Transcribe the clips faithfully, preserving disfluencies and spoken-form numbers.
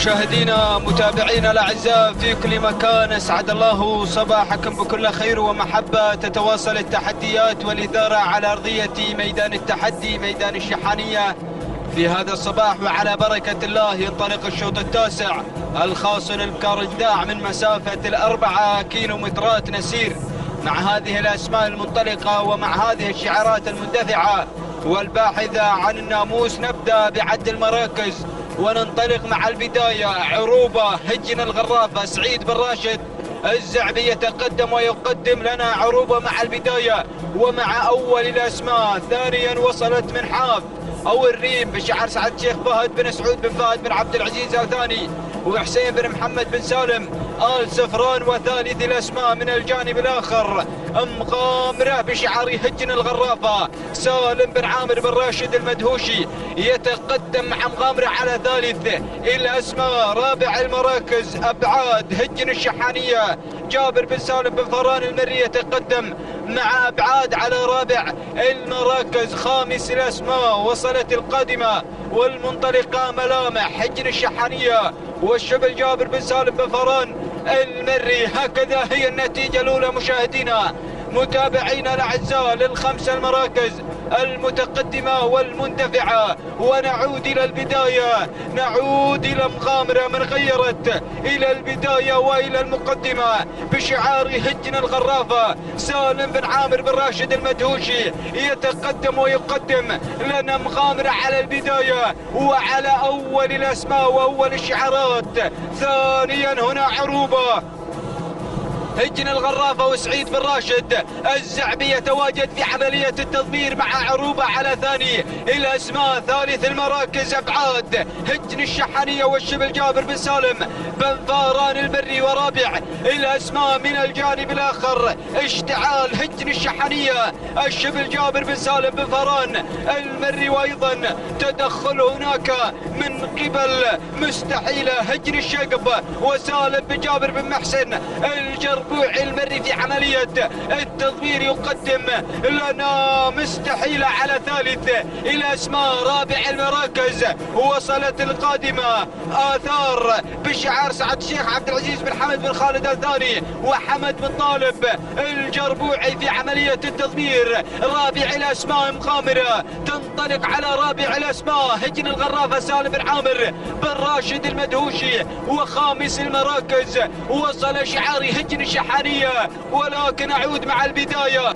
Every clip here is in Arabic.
مشاهدينا متابعينا الاعزاء في كل مكان، اسعد الله صباحكم بكل خير ومحبه. تتواصل التحديات والاثاره على ارضيه ميدان التحدي ميدان الشحانيه في هذا الصباح، وعلى بركه الله ينطلق الشوط التاسع الخاص للبكار الداع من مسافه الاربعه كيلومترات. نسير مع هذه الاسماء المنطلقه ومع هذه الشعارات المندفعه والباحثه عن الناموس. نبدا بعد المراكز وننطلق مع البداية. عروبة، هجن الغرافة، سعيد بن راشد الزعبي يتقدم ويقدم لنا عروبة مع البداية ومع أول الأسماء. ثانيا وصلت من حاف أو الريم بشعار سعد الشيخ فهد بن سعود بن فهد بن عبد العزيز ثاني، وحسين بن محمد بن سالم آل سفران. وثالث الأسماء من الجانب الآخر مغامرة بشعار هجن الغرافة، سالم بن عامر بن راشد المدهوشي يتقدم مع مغامرة على ثالث الأسماء. رابع المراكز أبعاد هجن الشحانية، جابر بن سالم بن فران المري يتقدم مع أبعاد على رابع المراكز. خامس الأسماء وصلت القادمة والمنطلقة ملامح هجن الشحانية والشبل جابر بن سالم بن فران المري. هكذا هي النتيجة الأولى مشاهدينا متابعينا الأعزاء للخمس المراكز المتقدمة والمندفعة. ونعود إلى البداية، نعود إلى مغامرة من غيرت إلى البداية وإلى المقدمة بشعار هجن الغرافة. سالم بن عامر بن راشد المدهوشي يتقدم ويقدم لنا مغامرة على البداية وعلى أول الأسماء وأول الشعارات. ثانيا هنا عروبة هجن الغرافة وسعيد بن راشد الزعبي يتواجد في عملية التضمير مع عروبة على ثاني الأسماء. ثالث المراكز أبعاد هجن الشحانية والشبل جابر بن سالم بن فاران المري. ورابع الأسماء من الجانب الآخر اشتعال هجن الشحانية الشبل جابر بن سالم بن فاران المري. وأيضا تدخل هناك من قبل مستحيلة هجن الشقب وسالم بن جابر بن محسن الجرب المري في عملية التضمير. يقدم لنا مستحيلة على ثالث الأسماء. رابع المراكز وصلت القادمة آثار بشعار سعد الشيخ عبد العزيز بن حمد بن خالد الثاني وحمد بن طالب الجربوعي في عملية التضمير. رابع الأسماء مغامرة تنطلق على رابع الأسماء هجن الغرافة سالم بن عامر بن راشد المدهوشي. وخامس المراكز وصل شعار هجن الشحانية. ولكن أعود مع البداية،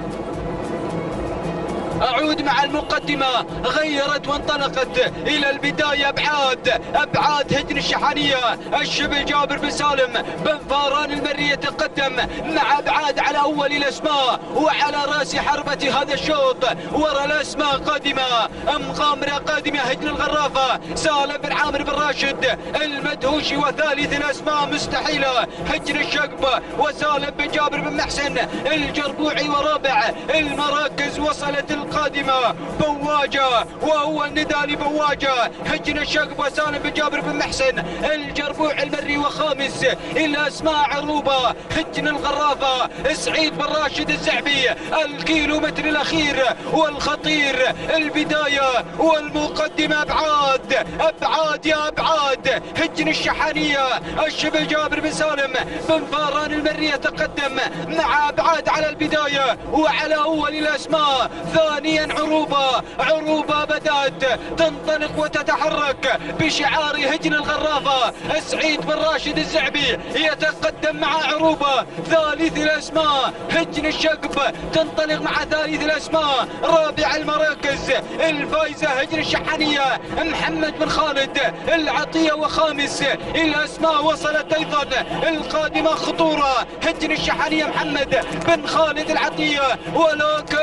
أعود مع المقدمة. غيرت وانطلقت إلى البداية أبعاد أبعاد هجن الشحانية الشبل جابر بن سالم بن فاران المري يتقدم مع أبعاد على أول الأسماء وعلى رأس حربة هذا الشوط. ورا الأسماء قادمة مغامرة قادمة هجن الغرافة سالم بن عامر بن راشد المدهوشي. وثالث الأسماء مستحيلة هجن الشقب وسالم بن جابر بن محسن الجربوعي. ورابع المراكز وصلت القادمة بواجة وهو النداء لبواجة هجن الشقب وسالم بن جابر بن محسن الجربوع المري. وخامس الأسماء عروبة هجن الغرافة سعيد بن راشد الزعبي. الكيلومتر الأخير والخطير البداية والمقدمة أبعاد أبعاد يا أبعاد هجن الشحانية الشبل جابر بن سالم بن فاران المري يتقدم مع أبعاد على البداية وعلى أول الأسماء. ثانيا عروبة عروبة بدأت تنطلق وتتحرك بشعار هجن الغرافة. سعيد بن راشد الزعبي يتقدم مع عروبة. ثالث الأسماء هجن الشقب تنطلق مع ثالث الأسماء. رابع المراكز الفايزة هجن الشحانية محمد بن خالد العطية. وخامس الأسماء وصلت أيضا القادمة خطورة هجن الشحانية محمد بن خالد العطية. ولكن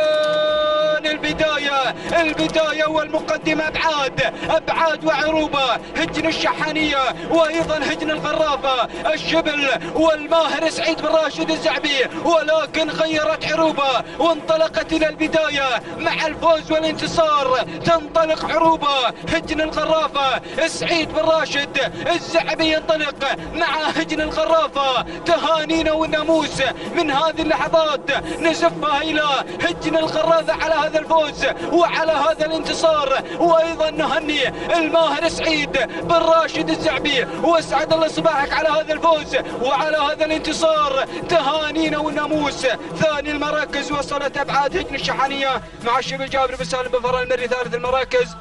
البداية البداية والمقدمة أبعاد أبعاد وعروبة هجن الشحانية وأيضا هجن الغرافة الشبل والماهر سعيد بن راشد الزعبي. ولكن غيرت عروبة وانطلقت إلى البداية مع الفوز والانتصار. تنطلق عروبة هجن الغرافة سعيد بن راشد الزعبي ينطلق مع هجن الغرافة. تهانينا والناموس من هذه اللحظات نزفها إلى هجن الغرافة على هذا هذا الفوز وعلى هذا الانتصار. وايضا نهني الماهر سعيد بن راشد الزعبي، واسعد الله صباحك على هذا الفوز وعلى هذا الانتصار. تهانينا والناموس. ثاني المراكز وصلت ابعاد هجن الشحانيه مع الشبل جابر بن سالم بن فران المري. ثالث المراكز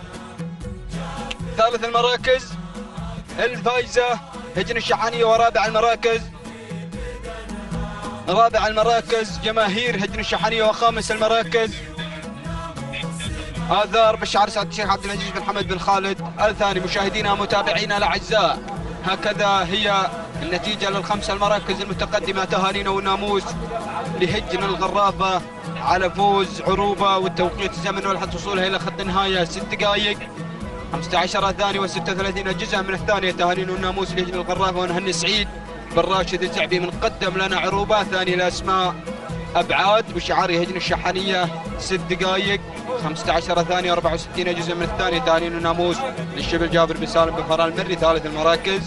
ثالث المراكز الفايزه هجن الشحانيه، ورابع المراكز رابع المراكز جماهير هجن الشحانيه، وخامس المراكز آثار بالشعر سعد الشيخ عبد العزيز بن حمد بن خالد الثاني. مشاهدينا متابعينا الاعزاء، هكذا هي النتيجه للخمس المراكز المتقدمه. تهانينا والناموس لهجن الغرافه على فوز عروبه، والتوقيت الزمن ولحظه وصولها الى خط النهايه ست دقائق خمسة عشر ثانيه وستة وثلاثين جزءا من الثانيه. تهانينا والناموس لهجن الغرافه، ونهني سعيد بن راشد الزعبي من قدم لنا عروبه. ثاني الاسماء ابعاد بشعار هجن الشحانيه ست دقائق خمسة عشر ثانيه وأربعة وستين جزء من الثانيه. تهانينا والناموس للشبل جابر بن سالم بن فران المري. ثالث المراكز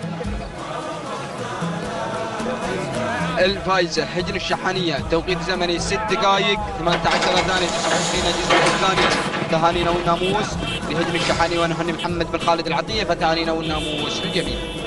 الفايزه هجن الشحانيه، توقيت زمني ست دقائق ثمانية عشر ثانيه تسعة وعشرين جزء من الثانيه. تهانينا والناموس لهجن الشحانيه، ونهني محمد بن خالد العطيه. فتهانينا والناموس للجميع.